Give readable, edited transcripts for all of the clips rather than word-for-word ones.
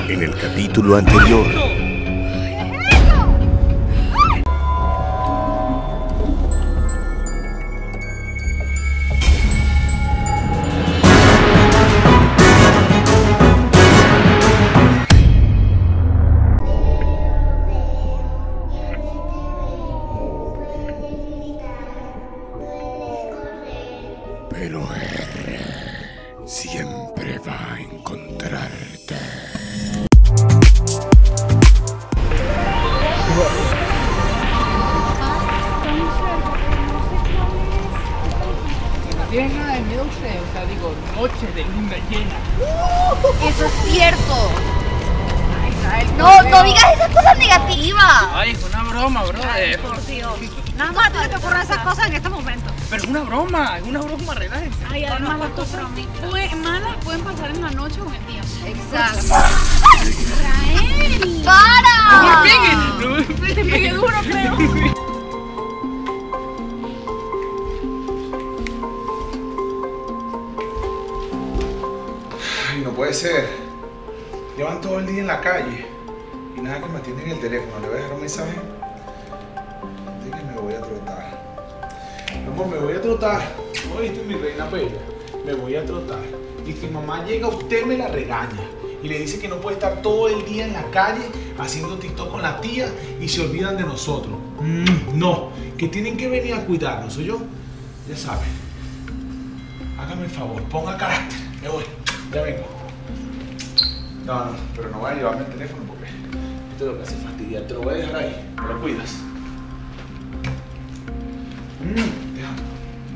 En el capítulo anterior. Pero R siempre va a encontrarte. No tienen nada de miedo ustedes, o sea, digo, noches de luna llena. Eso es cierto. No digas esas cosas negativas. Ay, es una broma, brother. Por Dios. Nada más tú te ocurren esas cosas en este momento. Pero es una broma, relájense. Ay, además las cosas malas pueden pasar en la noche o en el día. Exacto. Rael. ¡Para! No me pegues, no me pegues. Te pegué duro, creo. Ay, no puede ser. Llevan todo el día en la calle y nada que me atienden el teléfono. ¿Le voy a dejar un mensaje? Dile que me voy a trotar. Mi amor, me voy a trotar. Oíste, mi reina bella. Me voy a trotar. Y si mamá llega, usted me la regaña. Y le dice que no puede estar todo el día en la calle haciendo TikTok con la tía y se olvidan de nosotros. No, que tienen que venir a cuidarnos, ¿soy yo? Ya saben. Hágame el favor, ponga carácter. Me voy, ya vengo. No, pero no voy a llevarme el teléfono porque esto es lo que hace fastidiar. Te lo voy a dejar ahí, me lo cuidas. Déjame.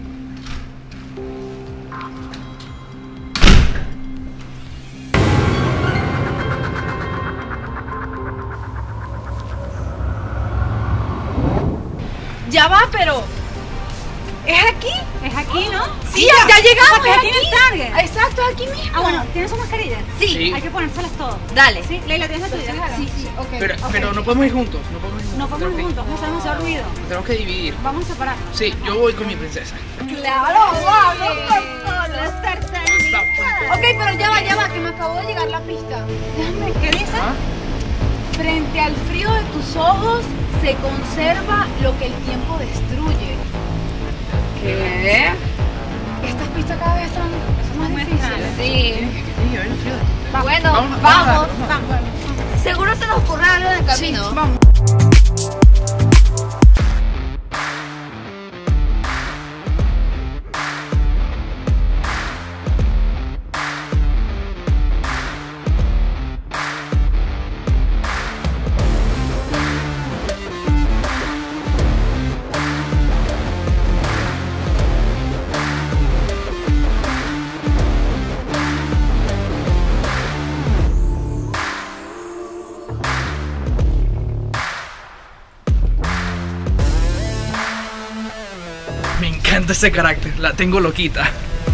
Ya va, pero... ¿Es aquí? ¿Es aquí, no? Sí, ya llegamos. ¿Es aquí? en el Target. Exacto, es aquí mismo. Ah, bueno, ¿tienes su mascarilla? Sí. Hay que ponérselas todas. Dale. Sí, Leila, ¿tienes la tuya? Sí. Ok. Pero no podemos ir juntos, No podemos ir juntos, vamos a hacer demasiado ruido. Nos tenemos que dividir. Vamos a separar. Sí, yo voy con mi princesa. Claro, vamos con todo, estar Ok, pero ya va, que me acabó de llegar la pista. Déjame, ¿qué dice? Frente al frío de tus ojos se conserva lo que el tiempo destruye. ¿Qué? Estas pistas cada vez están más difíciles. Sí. Bueno, Vamos. Seguro se nos ocurre algo en el camino. Sí, vamos. Me encanta ese carácter, la tengo loquita.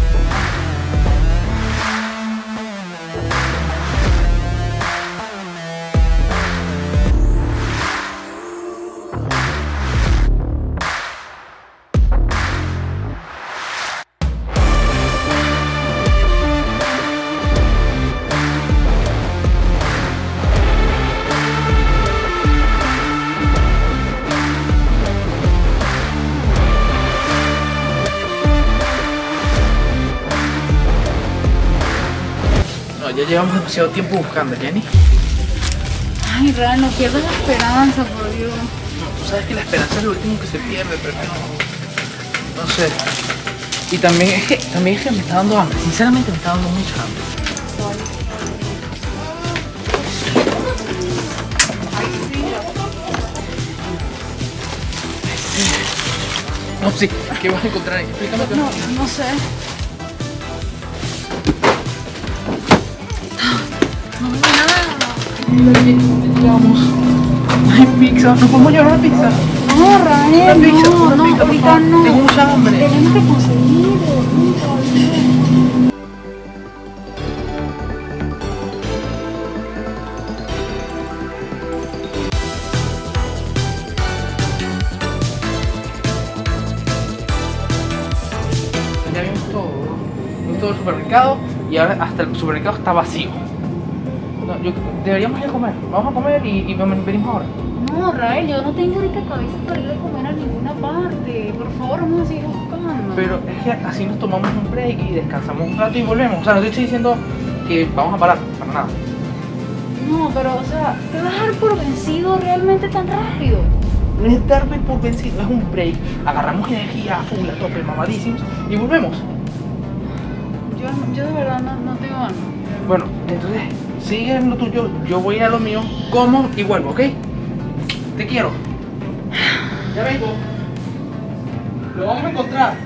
No, ya llevamos demasiado tiempo buscando, Jenny. Ay, Real, no pierdas la esperanza, por Dios. No, tú sabes que la esperanza es lo último que se pierde, pero no sé. Y también es que me está dando hambre, sinceramente me está dando mucha hambre. No, sí, ¿qué vas a encontrar ahí? Explícame qué. No sé. Vamos. Hay pizza, ¿nos podemos llevar una pizza? No, Rael, Una pizza, no, por ahorita favor. no. Tengo mucha hambre. Tenemos que conseguir. Ya vimos todo, ¿no? Vimos todo el supermercado y ahora hasta el supermercado está vacío. deberíamos ir a comer. Vamos a comer y venimos ahora. No, Rael, yo no tengo ahorita cabeza para ir a comer a ninguna parte. Por favor, vamos a seguir buscando. Pero es que así nos tomamos un break y descansamos un rato y volvemos. O sea, no te estoy diciendo que vamos a parar, para nada. No, pero, o sea, ¿te vas a dar por vencido realmente tan rápido? No es darme por vencido, es un break. Agarramos energía a full, a tope, mamadísimos y volvemos. Yo de verdad no tengo ganas. Bueno, entonces sigue en lo tuyo, yo voy a lo mío, como y vuelvo, ¿ok? Te quiero. Ya vengo. Lo vamos a encontrar.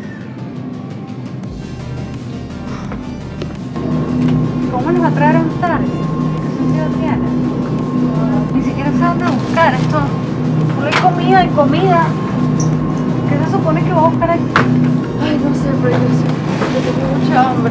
¿Cómo nos va a traer a un tarde? ¿Qué sentido tiene? Ni siquiera sé dónde buscar esto. Solo hay comida y comida. ¿Qué se supone que voy a buscar aquí? Ay, no sé, pero yo tengo mucha hambre.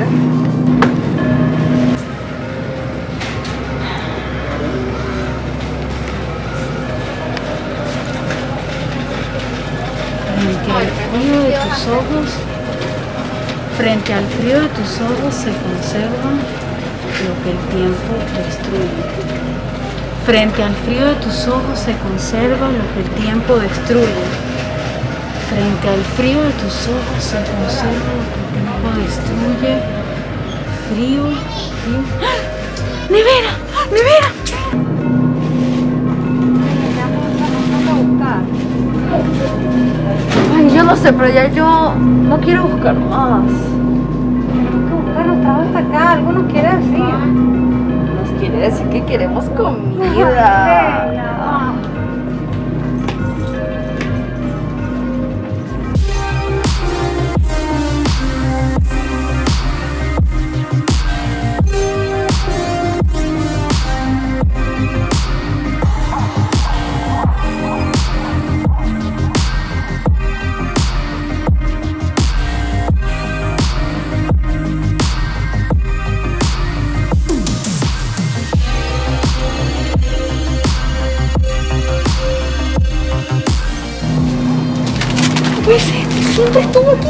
Frente al frío de tus ojos se conserva lo que el tiempo destruye. Frente al frío de tus ojos se conserva lo que el tiempo destruye. Frente al frío de tus ojos se conserva lo que el tiempo destruye. Frío. ¡Ah! ¡Nevera! ¡Nevera! Ay, yo no sé, pero ya yo no quiero buscar más. Tenemos que buscar, nos trajo hasta acá, algo nos quiere decir. Nos quiere decir que queremos comida. Pues siempre estuvo aquí.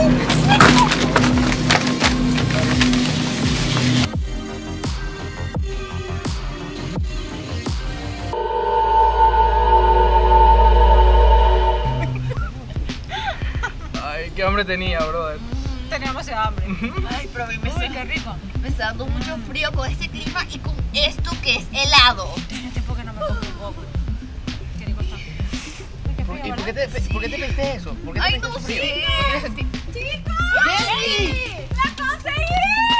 Ay, qué hambre tenía, brother. Teníamos hambre. Ay, pero a mí me qué rico. Me está dando mucho frío con este clima y con esto que es helado. Tiene tiempo que no me como un poco. Qué rico está. ¿Y por qué te pediste eso? ¿Por qué te Ay, pediste no eso frío? sé. ¿No quieres sentir? ¡Chicos! ¡Jenny! ¡La conseguí!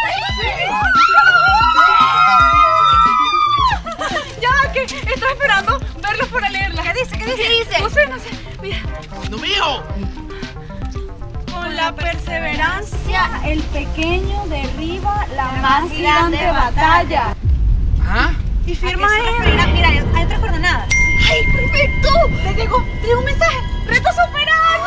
Ya, que estoy esperando verlos para leerla. ¿Qué dice? ¿Qué dice? ¿Qué dice? No sé. Mira. ¡No mío! Con la perseverancia, el pequeño derriba la más grande batalla. ¿Ah? Y firma Mira, él. mira, hay otras coordenadas. ¡Ay, perfecto! Te llegó un mensaje. ¡Reto superado!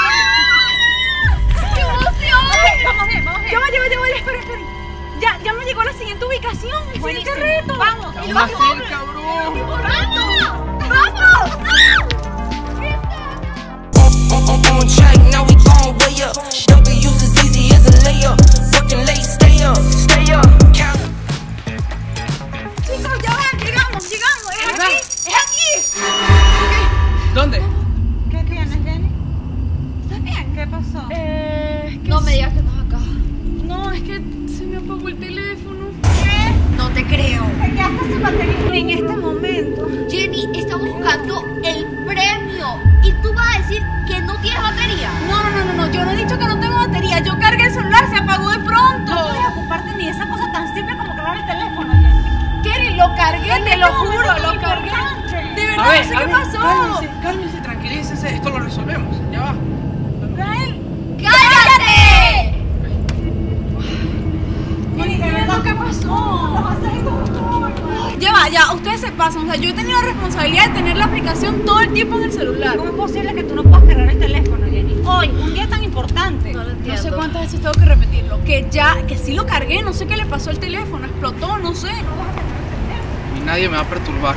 ¡Qué emoción! Vamos bien. Ya, espera. Ya me llegó la siguiente ubicación. El siguiente reto. Vamos. ¡Y lo ¡Más vamos! cerca, bro! ¡Vamos! On track, now we gon' way up. W's as easy as a layup. Working late, stay up. Count. Chicos, ya van, llegamos. Es aquí. ¿Dónde? ¿Qué tienes, Jenny? ¿Estás bien? ¿Qué pasó? No me digas que estás acá. No, es que se me apagó el teléfono. No te creo. Te quedaste sin batería en este momento. Jenny, estamos buscando el premio. Y tú vas a decir que no tienes batería. No, yo no he dicho que no tengo batería. Yo cargué el celular, se apagó de pronto. No puedes ocuparte ni de esa cosa tan simple como cargar el teléfono, Jenny. Kelly, lo cargué, te lo juro, lo cargué. De verdad, no sé qué pasó. Cálmese, tranquilícese, esto lo resolvemos. Ya va. Rael, ¡Cállate! no entiendo qué pasó. Ya, ustedes se pasan. O sea, yo he tenido la responsabilidad de tener la aplicación todo el tiempo en el celular. ¿Cómo es posible que tú no puedas cargar el teléfono, Jenny? Hoy, un día tan importante. No lo No entiendo. sé cuántas veces tengo que repetirlo. Que sí lo cargué, no sé qué le pasó al teléfono, explotó, no sé. Y nadie me va a perturbar.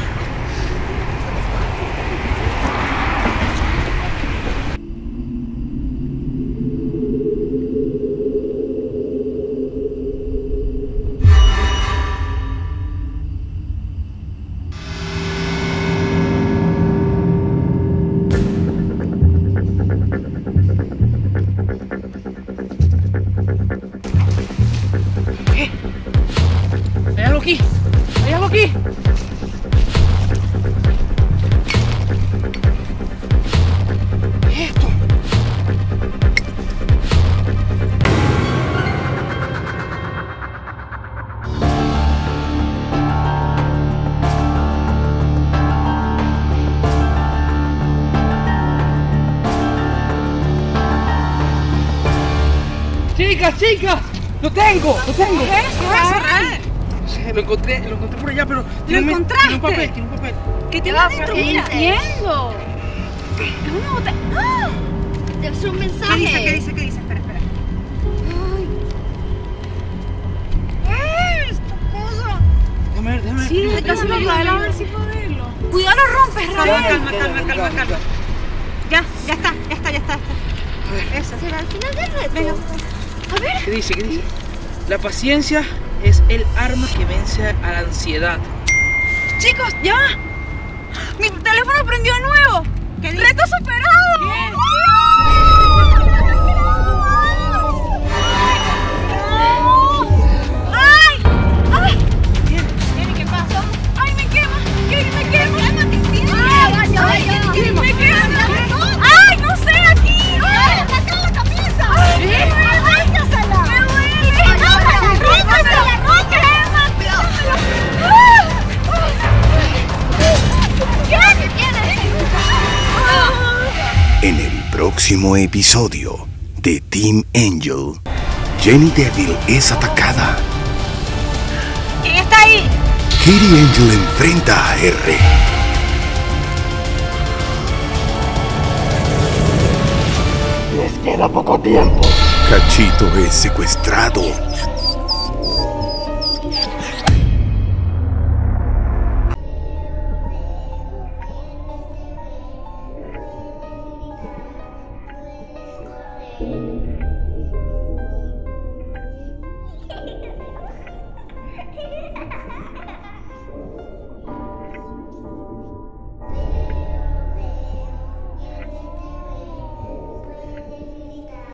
Chicas, lo tengo. ¿Qué es eso? No sé, lo encontré por allá, pero tiene un papel. ¿Qué tiene adentro? ¿qué Mira. dice? entiendo. Es una botella. ¡Ah! Debe ser un mensaje. ¿Qué dice? Espera. ¡Ay! ¡Esta cosa! Déjame ver. Sí, casi lo a ver si puedo verlo. Cuidado, lo rompes, Rafael. Calma. Ya está. Eso. ¿Será el final del reto? Venga. A ver. ¿Qué dice? La paciencia es el arma que vence a la ansiedad. Chicos, ya va. Mi teléfono prendió de nuevo. ¡Reto superado! ¡Ay! Viene, ¿qué pasó? ¡Ay, me quema! ¡Me quema! Vaya. ¡Me quema! ¡Ay, no sé, aquí! ¡Ay, saca la camisa! ¡Rómpesela! ¡Me duele! ¡Rómpesela! ¿Qué tienes? En el próximo episodio de Team Angel, Jenny Devil es atacada. ¿Quién está ahí? Katie Angel enfrenta a R. Les queda poco tiempo. Cachito es secuestrado.